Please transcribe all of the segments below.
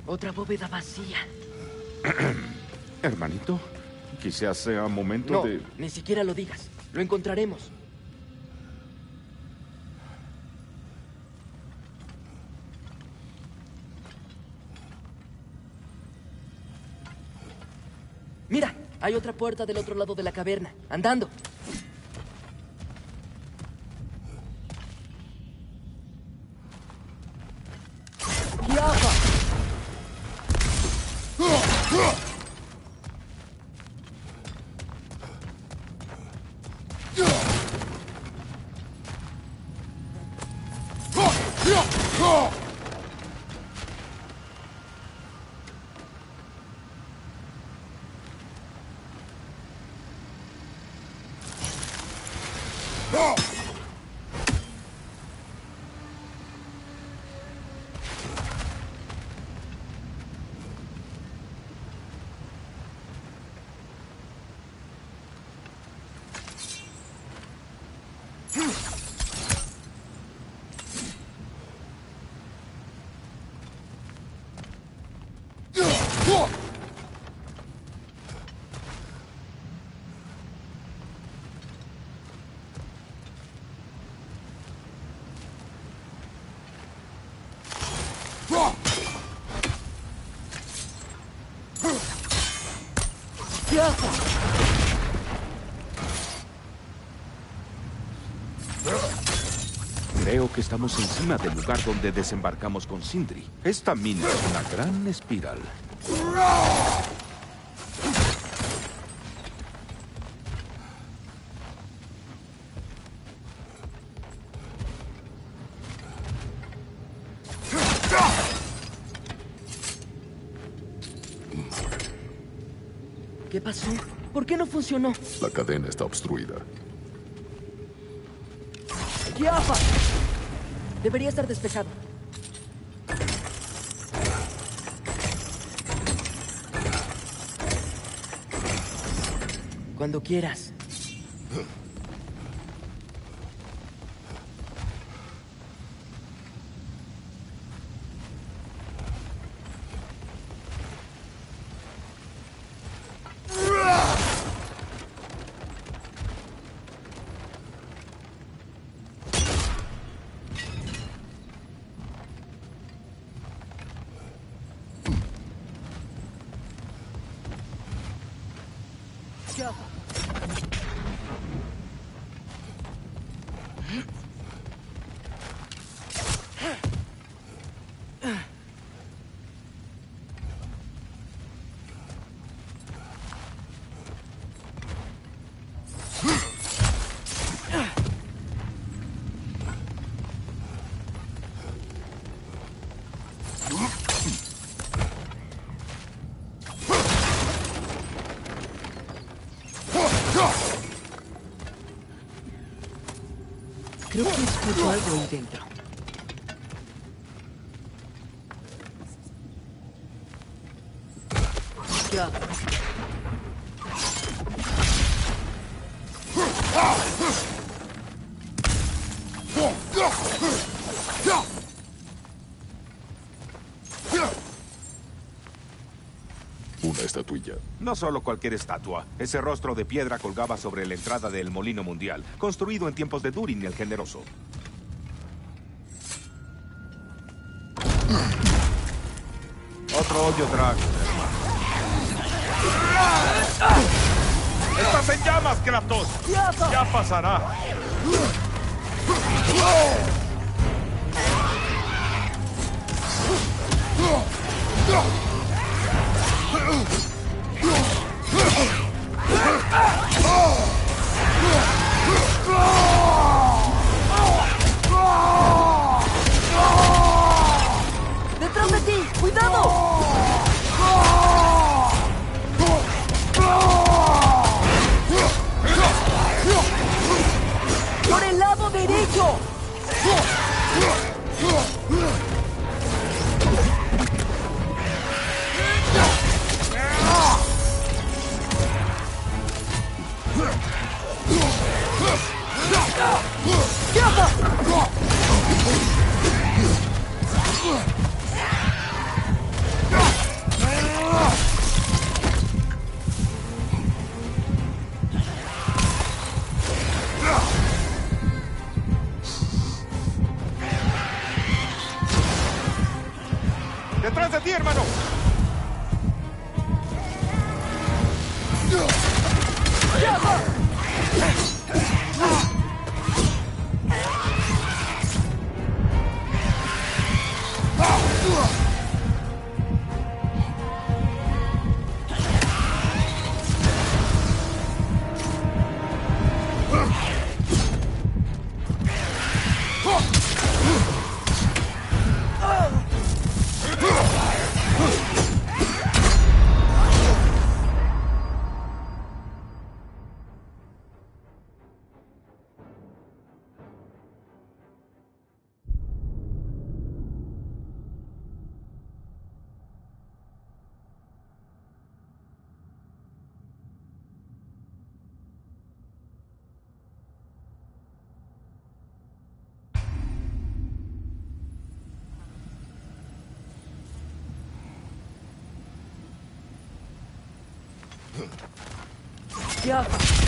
Otra bóveda vacía. Hermanito, quizás sea momento No, de... ni siquiera lo digas. Lo encontraremos. Mira, hay otra puerta del otro lado de la caverna. Andando. ¡Kiafa! Creo que estamos encima del lugar donde desembarcamos con Sindri. Esta mina es una gran espiral. ¿Qué pasó? ¿Por qué no funcionó? La cadena está obstruida. ¡Kiafa! Debería estar despejado. Cuando quieras. Creo que escucho algo ahí dentro. Ya. Una estatuilla. No solo cualquier estatua. Ese rostro de piedra colgaba sobre la entrada del Molino Mundial, construido en tiempos de Durin el Generoso. Otro hoyo, Drag. ¡Estás en llamas, Kratos! ¡Ya pasará! ¡Detrás de ti! ¡Cuidado! ¡Por el lado derecho! ¡Detrás de ti, hermano! Ya.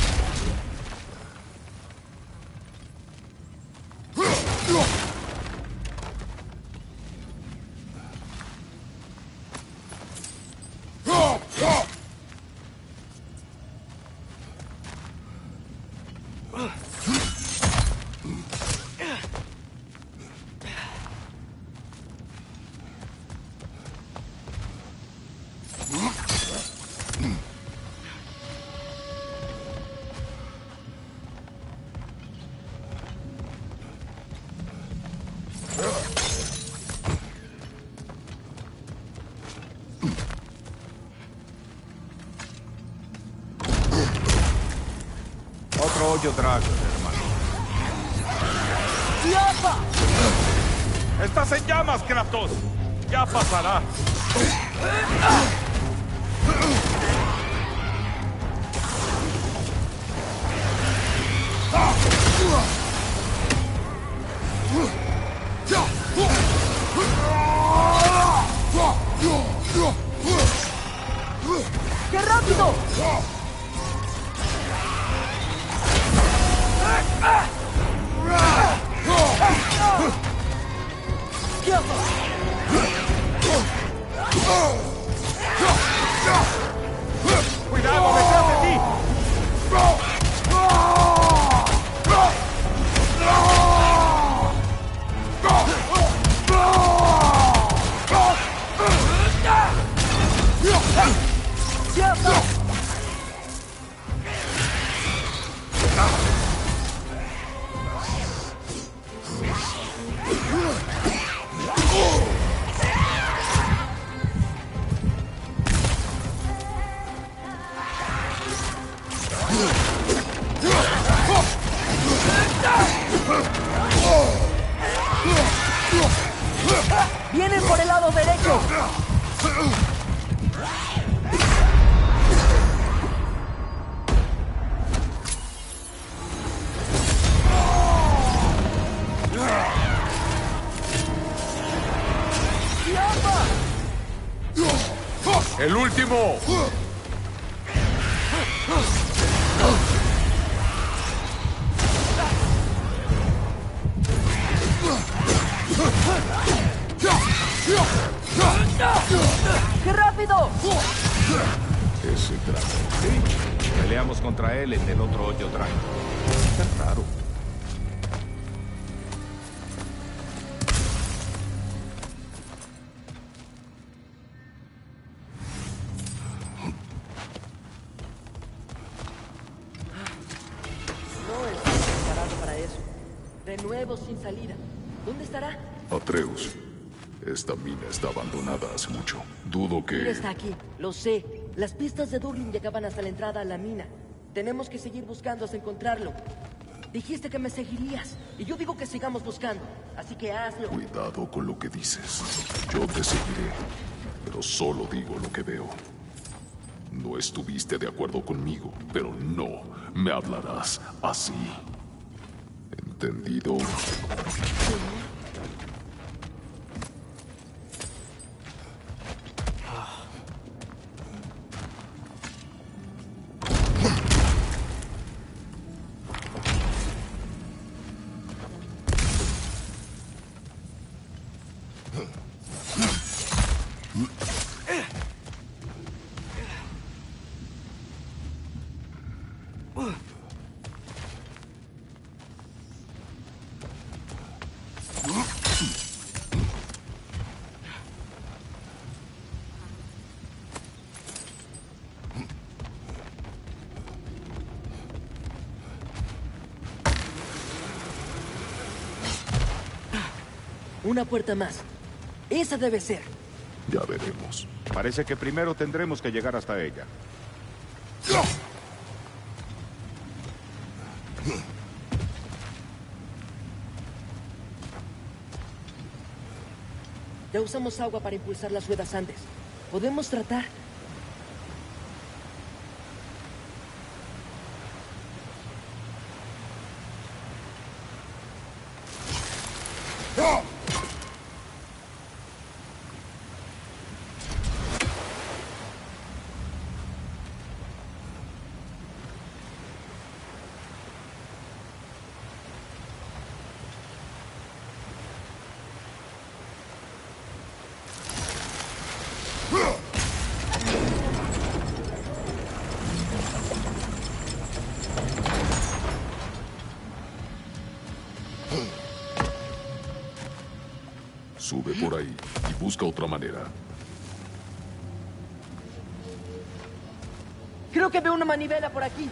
Otro hoyo Dragon, hermano. ¡Yapa! ¡Estás en llamas, Kratos! ¡Ya pasará! ¡Qué rápido! ¡Cuidado detrás de ti! ¡Vienen por el lado derecho! ¡El último! ¡Qué rápido! Ese dragón. Peleamos contra él en el otro hoyo Dragon. Está raro. No estoy preparado para eso. De nuevo sin salida. ¿Dónde estará? Atreus, esta mina está abandonada hace mucho. Dudo Él que... está aquí, lo sé. Las pistas de Durlin llegaban hasta la entrada a la mina. Tenemos que seguir buscando hasta encontrarlo. Dijiste que me seguirías, y yo digo que sigamos buscando. Así que hazlo. Cuidado con lo que dices. Yo te seguiré, pero solo digo lo que veo. No estuviste de acuerdo conmigo, pero no me hablarás así. ¿Entendido? Una puerta más. Esa debe ser. Ya veremos. Parece que primero tendremos que llegar hasta ella. Ya usamos agua para impulsar las ruedas antes. Podemos tratar. Sube por ahí y busca otra manera. Creo que veo una manivela por aquí.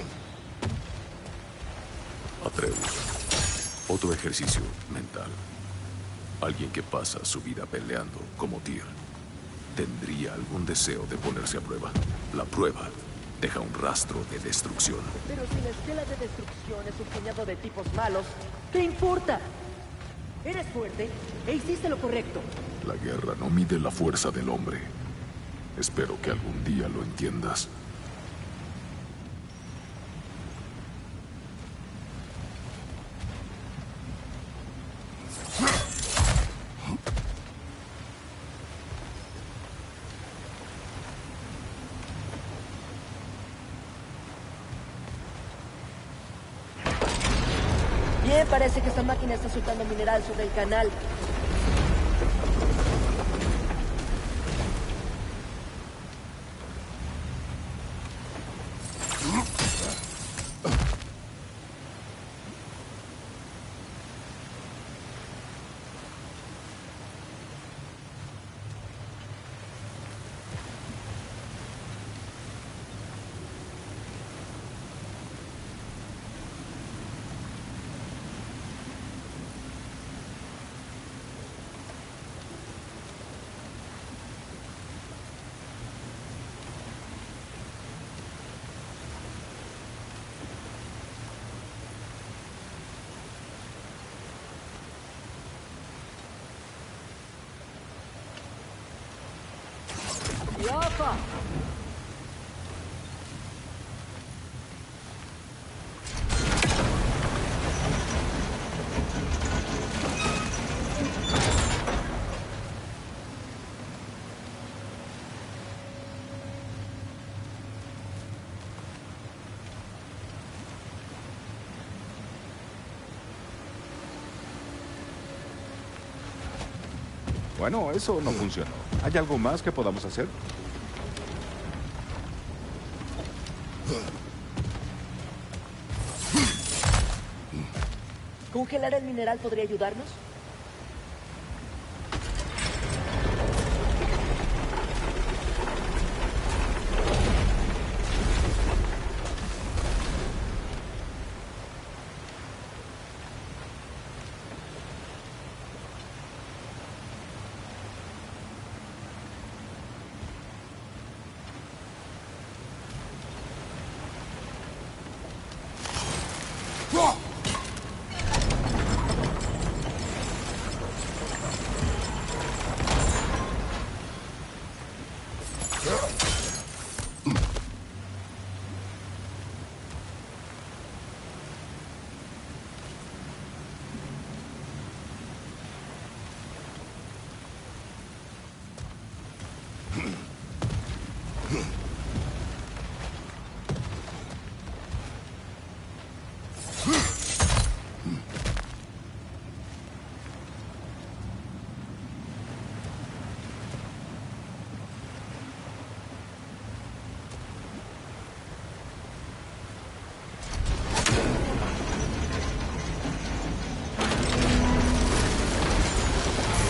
Atreus. Otro ejercicio mental. Alguien que pasa su vida peleando como Tyr tendría algún deseo de ponerse a prueba. La prueba deja un rastro de destrucción. Pero si la escuela de destrucción es un puñado de tipos malos, ¿qué importa? Eres fuerte e hiciste lo correcto. La guerra no mide la fuerza del hombre. Espero que algún día lo entiendas. Bien, parece que esta máquina está soltando mineral sobre el canal. ¡Yafa! Bueno, eso no funcionó. ¿Hay algo más que podamos hacer? ¿Congelar el mineral podría ayudarnos?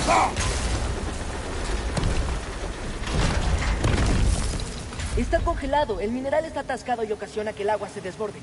Está congelado. El mineral está atascado y ocasiona que el agua se desborde.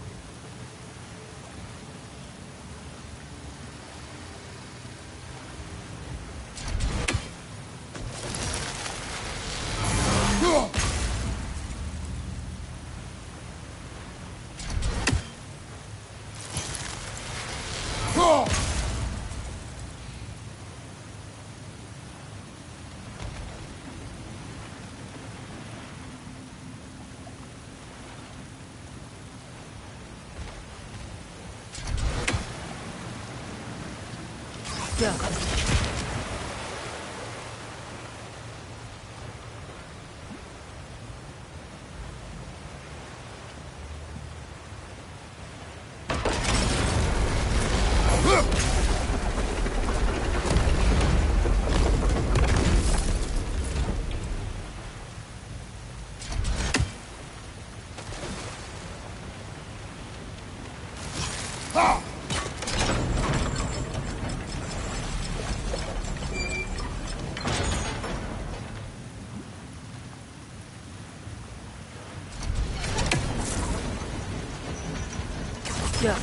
Ya. Ya.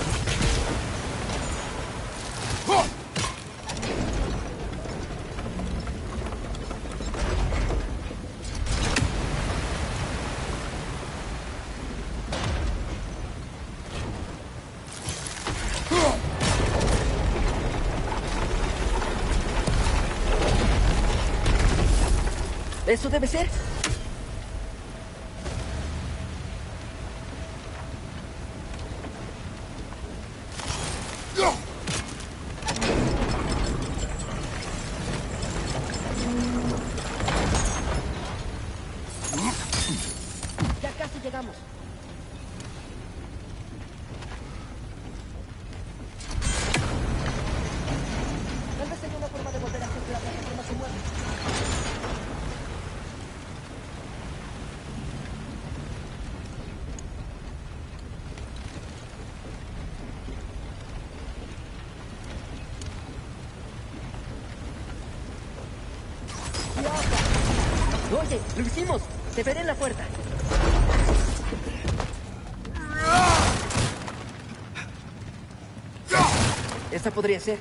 ¿Eso debe ser? Ya casi llegamos. Tal vez haya una forma de volver a hacer que la plataforma se mueva. Oye, lo hicimos. Te veré en la puerta. Esta podría ser.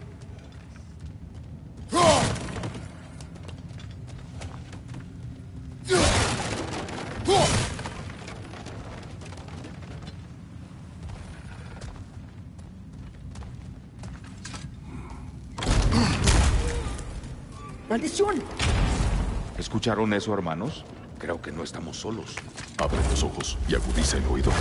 ¡Maldición! ¿Escucharon eso, hermanos? Creo que no estamos solos. Abre los ojos y agudiza el oído.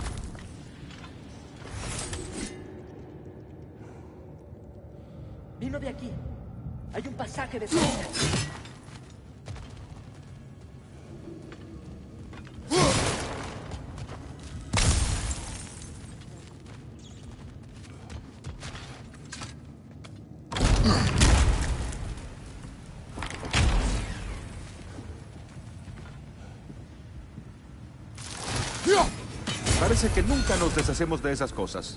Vino de aquí. Hay un pasaje de salida. Parece que nunca nos deshacemos de esas cosas.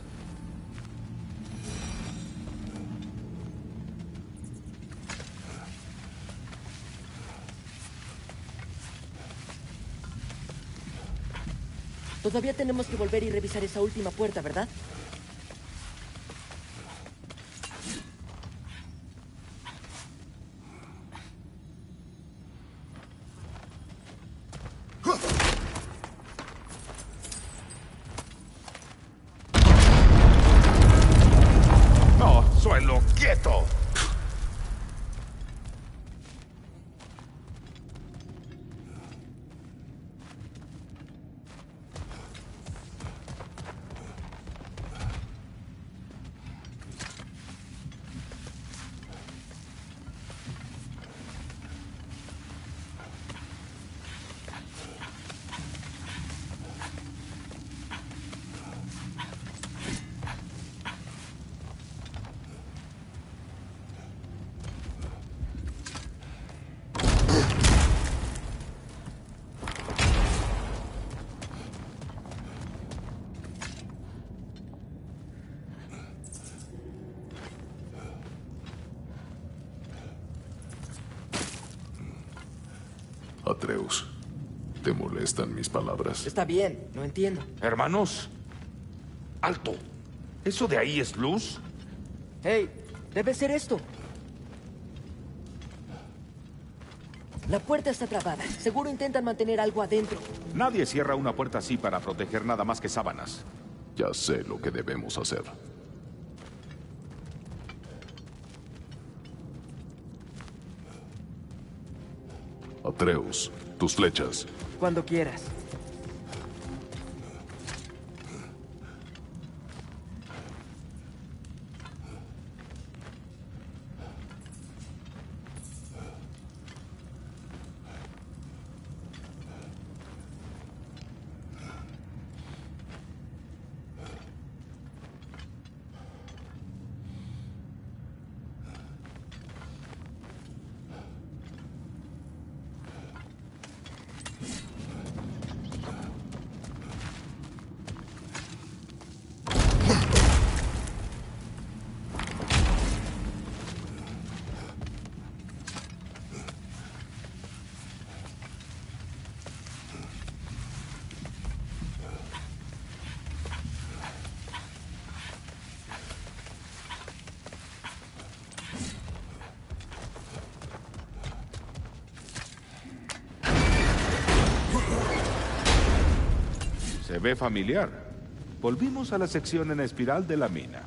Todavía tenemos que volver y revisar esa última puerta, ¿verdad? ¡No, suelo quieto! Atreus, ¿te molestan mis palabras? Está bien, no entiendo. Hermanos, alto. ¿Eso de ahí es luz? Hey, debe ser esto. La puerta está trabada. Seguro intentan mantener algo adentro. Nadie cierra una puerta así para proteger nada más que sábanas. Ya sé lo que debemos hacer. Atreus, tus flechas. Cuando quieras. Se ve familiar. Volvimos a la sección en espiral de la mina.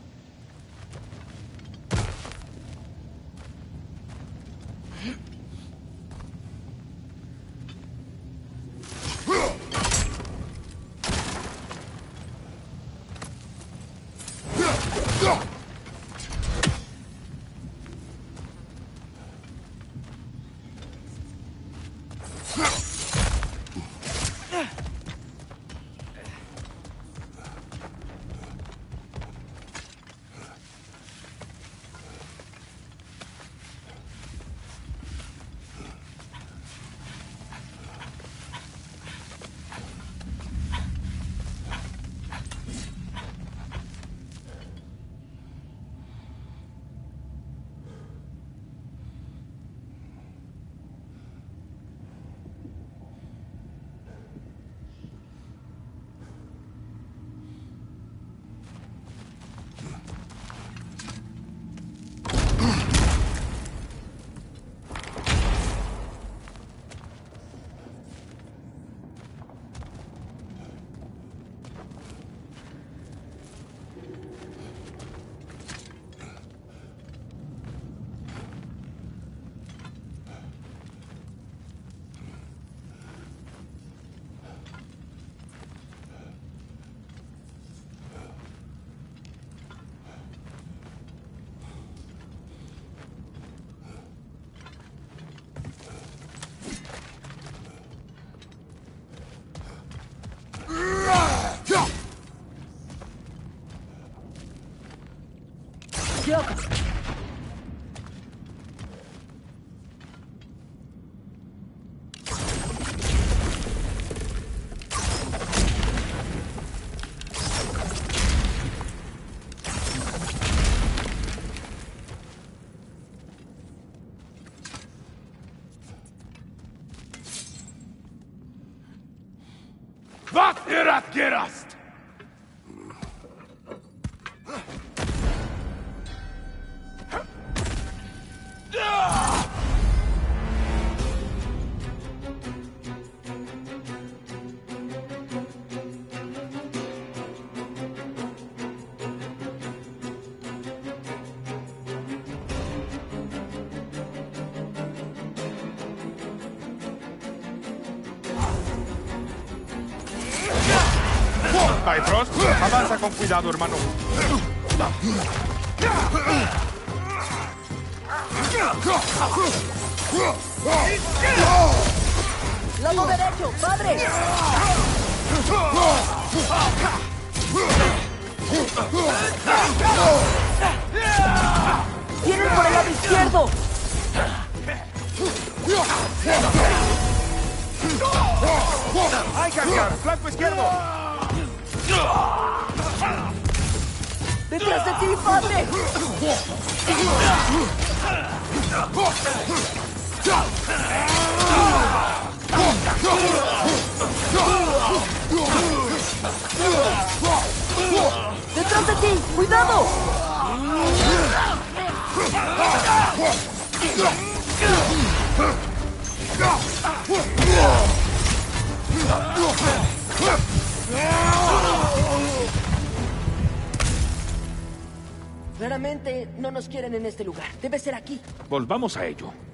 Was ihr das gerast? Bifrost, avanza con cuidado, hermano. ¡Lado derecho! ¡Padre! ¡Vienen por el lado izquierdo! ¡Hay que cambiar! ¡Flanco izquierdo! ¡Detrás de ti, padre! ¡Detrás de ti! ¡Cuidado! Claramente no nos quieren en este lugar. Debe ser aquí. Volvamos a ello.